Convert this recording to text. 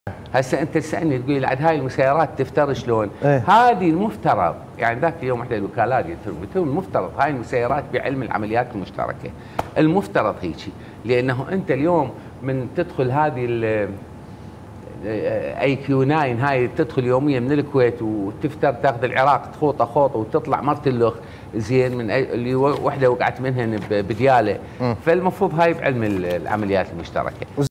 هسه انت تسالني تقول لي عاد هاي المسيرات تفترض شلون؟ ايه؟ هذه المفترض يعني ذاك اليوم احنا الوكالات قلت المفترض هاي المسيرات بعلم العمليات المشتركه، المفترض هيجي، لانه انت اليوم من تدخل هذه اي كيو 9 هاي تدخل يوميا من الكويت وتفتر تاخذ العراق تخوطه خوطه وتطلع مرتلخ زين من اللي وحده وقعت منهن بدياله، فالمفروض هاي بعلم العمليات المشتركه.